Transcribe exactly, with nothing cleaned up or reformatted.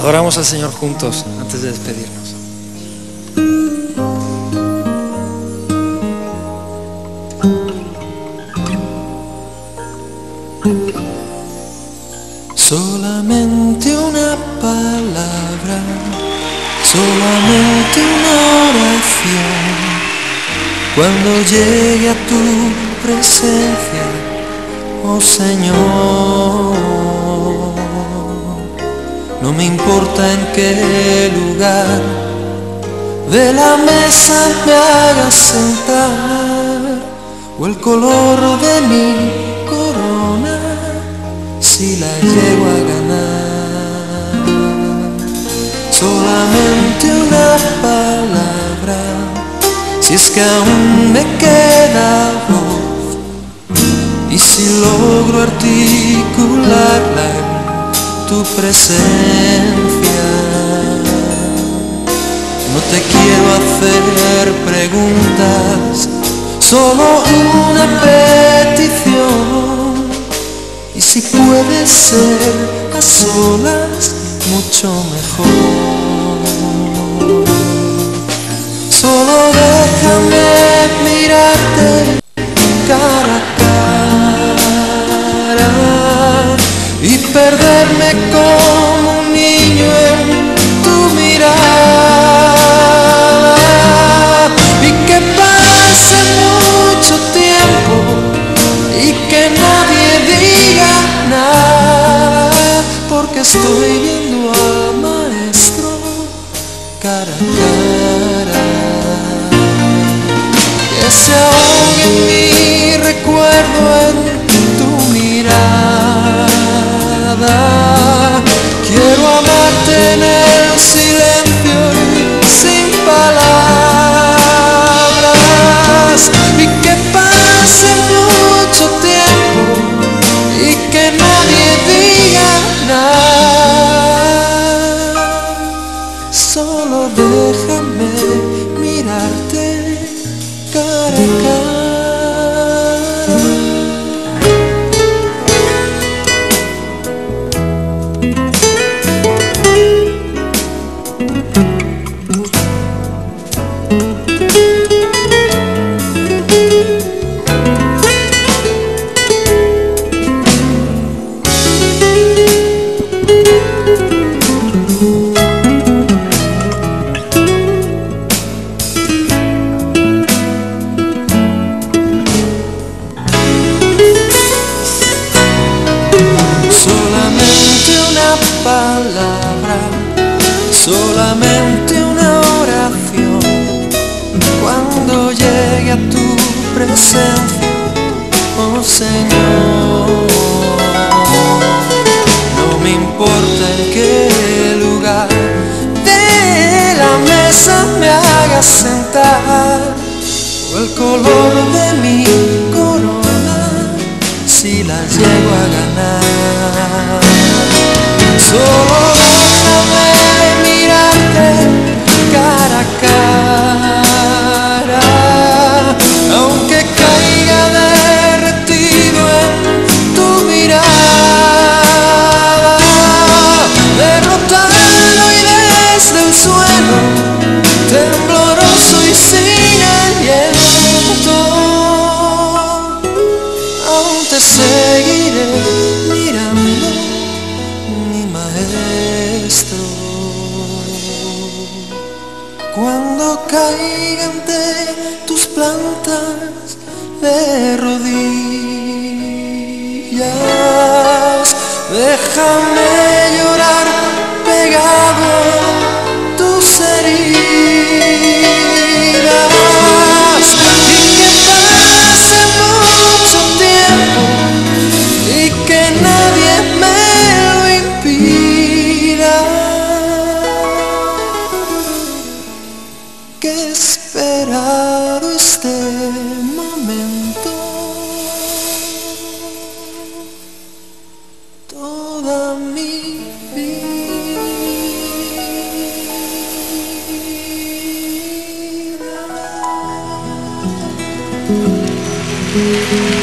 Adoramos al Señor juntos antes de despedirnos. Solamente una palabra, solamente una oración, cuando llegue a tu presencia, oh Señor. No me importa en qué lugar de la mesa me hagas sentar, o el color de mi corona, si la llego a ganar. Solamente una palabra, si es que aún me queda voz, y si logro articularla en tu presencia. No te quiero hacer preguntas, solo una petición, y si puede ser a solas, mucho mejor. Solo déjame mirarte cara a cara y perderme como un niño en tu mirada, y que pase mucho tiempo y que nadie diga nada, porque estoy viendo al Maestro cara a cara. Que se ahogue en mi recuerdo en tu mirada. Quiero amarte en el silencio y sin palabras, y que pase mucho tiempo y que nadie diga nada. Solo déjame mirarte cara a cara. Solamente una palabra, solamente una oración, cuando llegue a tu presencia, oh Señor. No me importa en qué lugar de la mesa me hagas sentar, o el color de mi corona, si la llego a ganar. Solo déjame mirarte cara a cara, aunque caiga derretido en tu mirada, derrotado y desde el suelo, tembloroso y sin aliento, aún te seguiré mirando, mi Maestro. Cuando caiga ante tus plantas de rodillas, déjame llorar pegado a tus heridas, y que pase mucho tiempo y que nadie me lo impida. Que he esperado este momento toda mi vida.